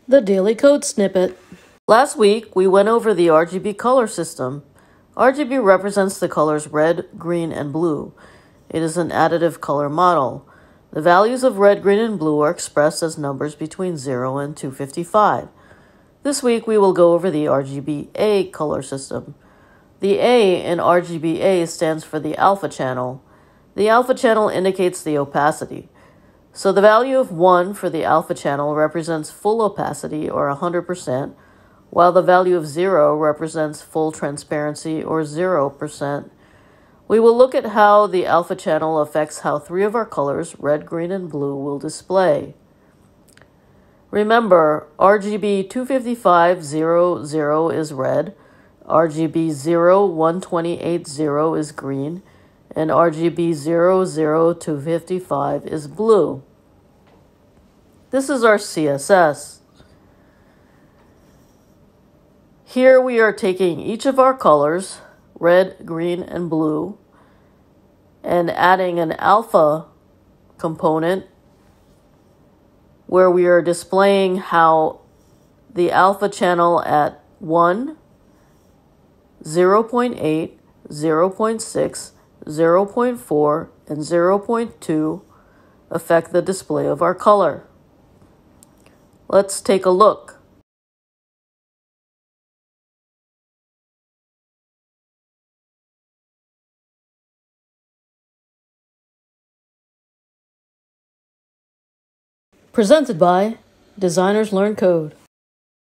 The Daily Code Snippet. Last week, we went over the RGB color system. RGB represents the colors red, green, and blue. It is an additive color model. The values of red, green, and blue are expressed as numbers between 0 and 255. This week, we will go over the RGBA color system. The A in RGBA stands for the alpha channel. The alpha channel indicates the opacity. So the value of 1 for the alpha channel represents full opacity, or 100%, while the value of 0 represents full transparency, or 0%. We will look at how the alpha channel affects how 3 of our colors, red, green, and blue, will display. Remember, RGB 25500 is red, RGB 01280 is green, and RGB 00255 is blue. This is our CSS. Here we are taking each of our colors, red, green, and blue, and adding an alpha component where we are displaying how the alpha channel at 1, 0.8, 0.6, 0.4, and 0.2 affect the display of our color. Let's take a look. Presented by Designers Learn Code.